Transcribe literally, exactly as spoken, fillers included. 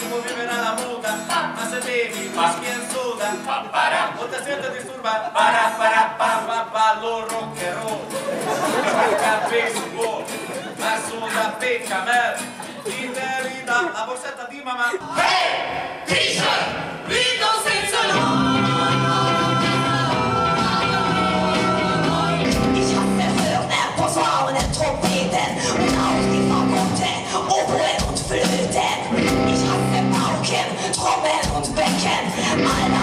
vuoi vivere alla moda, ma se bevi whisky e soda o ti sento disturba, para para pa pa pa lo rock and roll, gioca a baseball, ma soda pecca mer, ti rida la borsetta di mamma. Hey, T-shirt, rido senza no. Ich hasse Hörner på svaren, trumpeten und auch die Fagotte, Oboen und Flöten. Ich hasse Pauken, Trommeln und Becken, alle